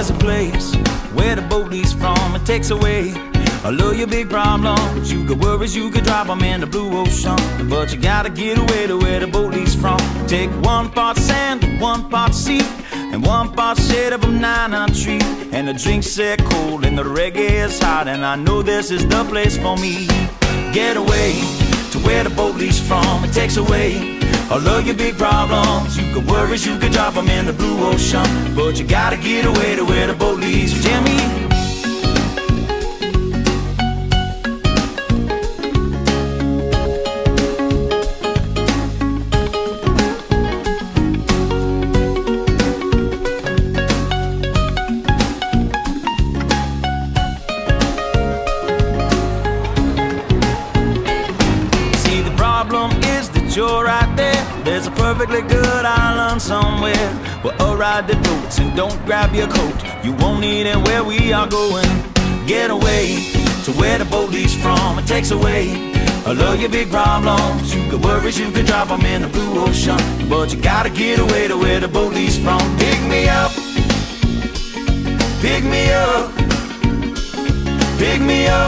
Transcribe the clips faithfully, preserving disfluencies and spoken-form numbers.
there's a place where the boat leaves from. It takes away all of your big problems. You got worries, you could drop them in the blue ocean, but you gotta get away to where the boat leaves from. Take one part sand, one part sea, and one part shade of a nine tree. And the drinks set cold and the reggae is hot, and I know this is the place for me. Get away to where the boat leaves from. It takes away all of your big problems. You got worries, you could drop them in the blue ocean, but you gotta get away to where the boat leaves. Jimmy. You're right there, there's a perfectly good island somewhere where a ride that floats, and don't grab your coat, you won't need it where we are going. Get away to where the boat leaves from. It takes away all of your big problems. You got worries, you can drop them in the blue ocean, but you gotta get away to where the boat leaves from. Pick me up, pick me up, pick me up.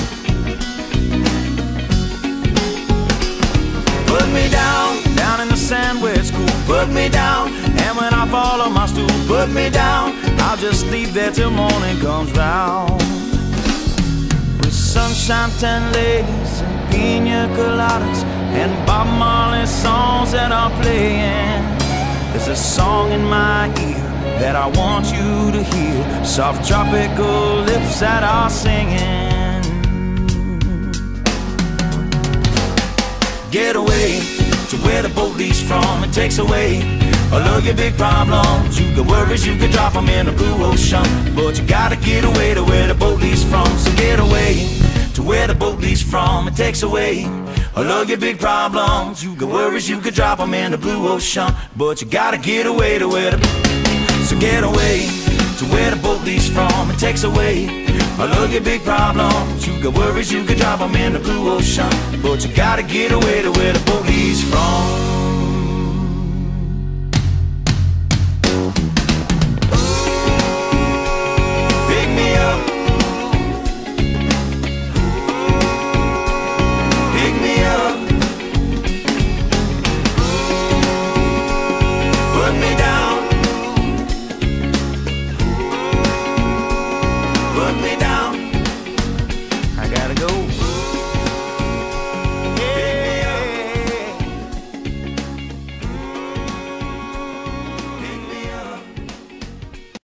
Put me down, down in the sand where it's cool. Put me down, and when I fall on my stool, put me down. I'll just leave there till morning comes round. With sunshine, ten ladies, and pina coladas, and Bob Marley songs that are playing. There's a song in my ear that I want you to hear. Soft tropical lips that are singing. Get away to where the boat leaves from. It takes away all of your big problems. You got worries, you can drop them in the blue ocean, but you gotta get away to where the boat leaves from. So get away to where the boat leaves from. It takes away all of your big problems. You got worries, you can drop them in the blue ocean, but you gotta get away to where the... So get away to where the boat leaves from. It takes away all of your big problems. You got worries, you can drop them in the blue ocean, but you gotta get away to where the boat leaves from.